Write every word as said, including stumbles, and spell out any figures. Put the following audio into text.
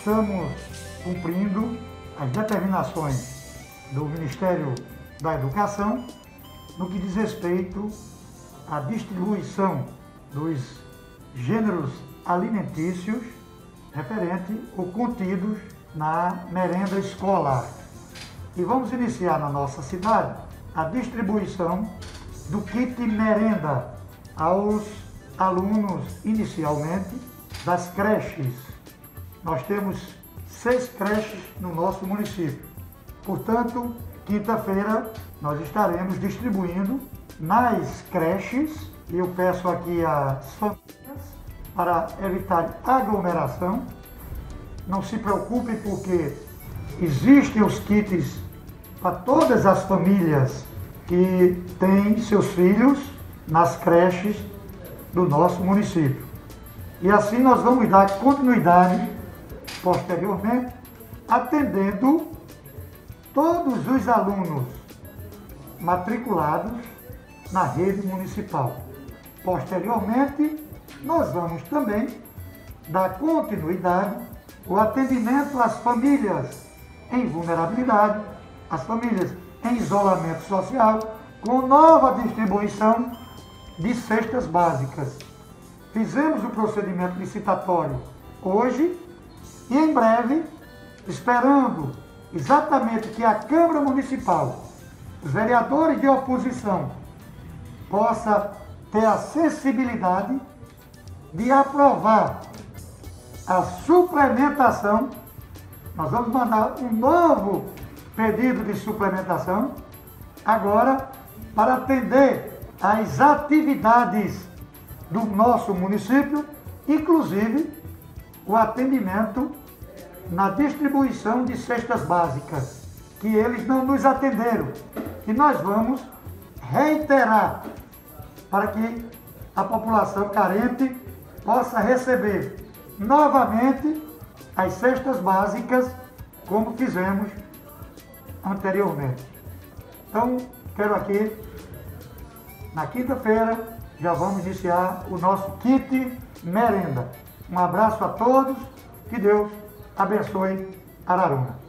estamos cumprindo as determinações do Ministério da Educação no que diz respeito à distribuição dos gêneros alimentícios referente ou contidos na merenda escolar. E vamos iniciar na nossa cidade a distribuição do kit merenda aos alunos inicialmente das creches. Nós temos seis creches no nosso município. Portanto, quinta-feira nós estaremos distribuindo nas creches, e eu peço aqui às famílias para evitar aglomeração. Não se preocupem, porque existem os kits para todas as famílias que têm seus filhos nas creches do nosso município. E assim nós vamos dar continuidade posteriormente, atendendo todos os alunos matriculados na rede municipal. Posteriormente, nós vamos também dar continuidade ao atendimento às famílias em vulnerabilidade, às famílias em isolamento social, com nova distribuição de cestas básicas. Fizemos o procedimento licitatório hoje e em breve, esperando exatamente que a Câmara Municipal, os vereadores de oposição, possa ter a sensibilidade de aprovar a suplementação. Nós vamos mandar um novo pedido de suplementação agora para atender às atividades do nosso município, inclusive o atendimento na distribuição de cestas básicas, que eles não nos atenderam. E nós vamos reiterar para que a população carente possa receber novamente as cestas básicas, como fizemos anteriormente. Então, quero aqui, na quinta-feira, já vamos iniciar o nosso kit merenda. Um abraço a todos, que Deus abençoe Araruna.